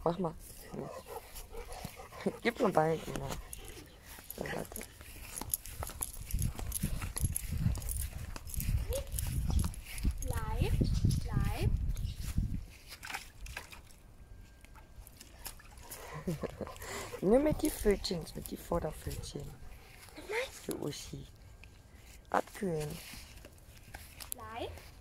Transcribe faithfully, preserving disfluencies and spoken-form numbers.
Mach mal. Gib mir Ball, genau. So, warte. Bleib, bleib. Nur mit die Pfötchen, mit die Vorderpfötchen. Für Uschi. Abkühlen. Bleib.